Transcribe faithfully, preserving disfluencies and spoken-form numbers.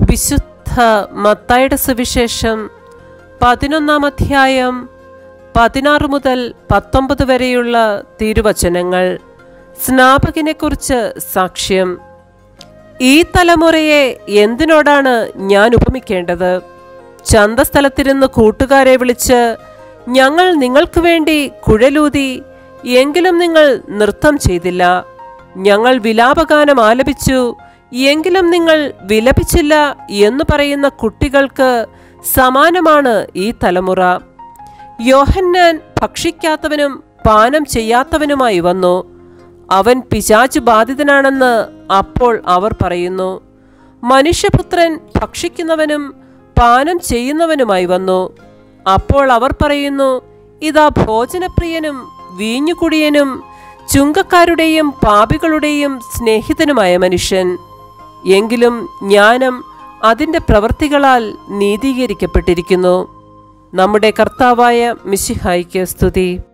വിശുദ്ധ മത്തായിയുടെ സുവിശേഷം പതിനൊന്നാം അധ്യായം പതിനാറ് മുതൽ പത്തൊമ്പത് വരെയുള്ള തിരുവചനങ്ങൾ. സ്നാപകനെക്കുറിച്ച് സാക്ഷ്യം. ഈ തലമുറയെ എന്തിനോടാണ് ഞാൻ ഉപമിക്കേണ്ടത്? ചന്തസ്ഥലത്തിരുന്ന് കൂട്ടുകാരെ വിളിച്ച്, ഞങ്ങൾ നിങ്ങൾക്ക് വേണ്ടി കുഴലൂതി, എങ്കിലും നിങ്ങൾ നൃത്തം ചെയ്തില്ല. ഞങ്ങൾ വിലാപഗാനം ആലപിച്ചു, എങ്കിലും നിങ്ങൾ വിലപിച്ചില്ല എന്ന് പറയുന്ന കുട്ടികൾക്ക് സമാനമാണ് ഈ തലമുറ. യോഹന്നാൻ ഭക്ഷിക്കാത്തവനും പാനം ചെയ്യാത്തവനുമായി വന്നു. അവൻ പിശാച് ബാധിതനാണെന്ന് അപ്പോൾ അവർ പറയുന്നു. മനുഷ്യപുത്രൻ ഭക്ഷിക്കുന്നവനും പാനം ചെയ്യുന്നവനുമായി വന്നു. അപ്പോൾ അവർ പറയുന്നു, ഇതാ ഭോജനപ്രിയനും വീഞ്ഞുകുടിയനും ചുങ്കക്കാരുടെയും പാപികളുടെയും സ്നേഹിതനുമായ മനുഷ്യൻ. എങ്കിലും ജ്ഞാനം അതിൻ്റെ പ്രവൃത്തികളാൽ നീതീകരിക്കപ്പെട്ടിരിക്കുന്നു. നമ്മുടെ കർത്താവായ മിശിഹായ്ക്ക് സ്തുതി.